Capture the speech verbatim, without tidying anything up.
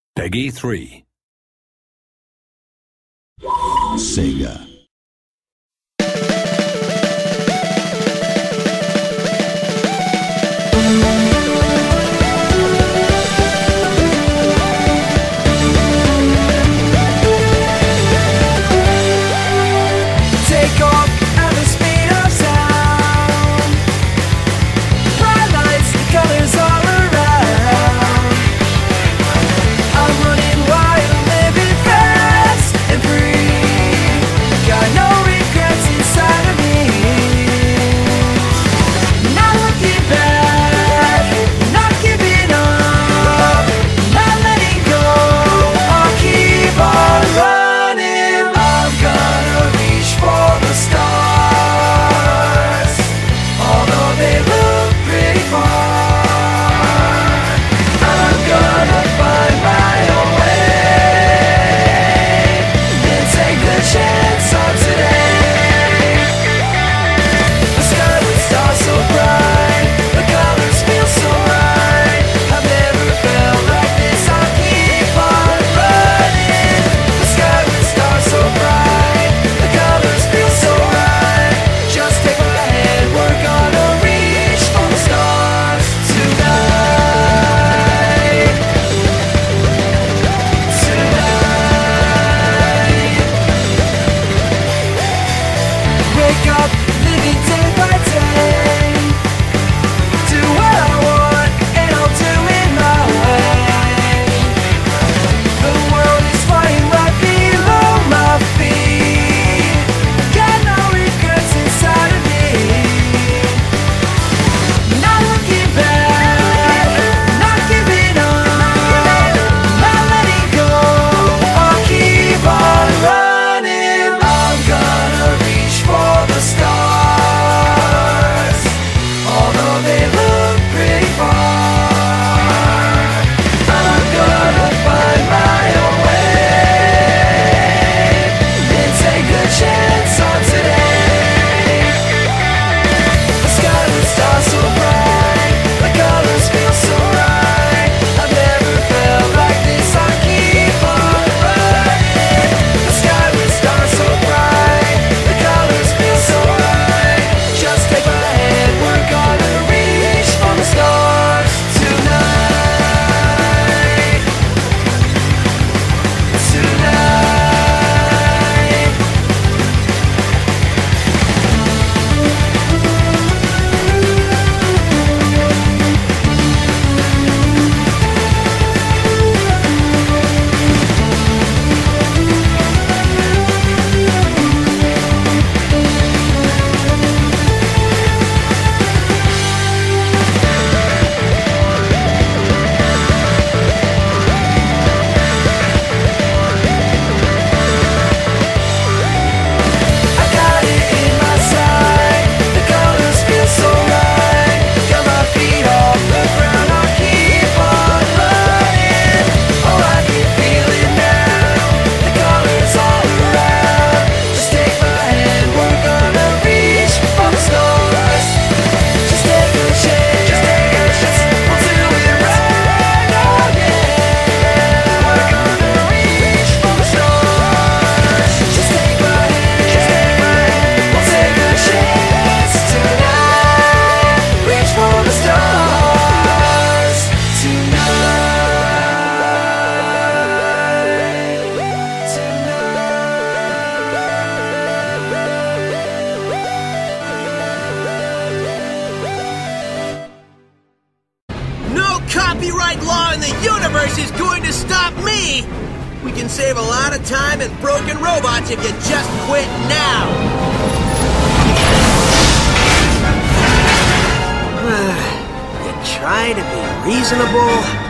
Peggy three. SEGA. Take off at the speed of sound. Bright lights, the colors all around. I'm running wild, living fast and free. Got no regrets inside of me. Not looking back, not giving up, not letting go. I'll keep on running. I'm gonna reach for the stars, although they look pretty far. I'm gonna find my own way and take the chance on today. The sky with stars so bright, the colors feel so right. I've never felt like this. I'll keep on running. The sky with stars so bright, the colors feel so right. Just take my hand, we're gonna reach for the stars tonight. Tonight. Wake up, living day by day. Do what I want, and I'll do it my way. The world is flying right below my feet. Got no regrets inside of me. Not looking back, not giving up, not letting go. I'll keep on running. I'm gonna reach for the stars, although they look pretty far. I'm gonna find my own way and take the chance on today. The sky with stars so bright, the colors feel so right. I've never felt like this. I keep on running. The sky with stars so bright, the colors feel so right. Just take my hand, we're gonna reach for the stars tonight. Tonight. I got it in my sight, the colors feel so right. Got my feet off the ground, I'll keep on running. Oh, I can feel it now, the colors all around. Just take my hand, we're gonna reach for the stars. Just take a chance, we'll do it right again. We're gonna reach for the stars. Just take my hand, we'll take a chance tonight. Reach for the stars tonight. No copyright law in the universe is going to stop me! We can save a lot of time and broken robots if you just quit now! You try to be reasonable,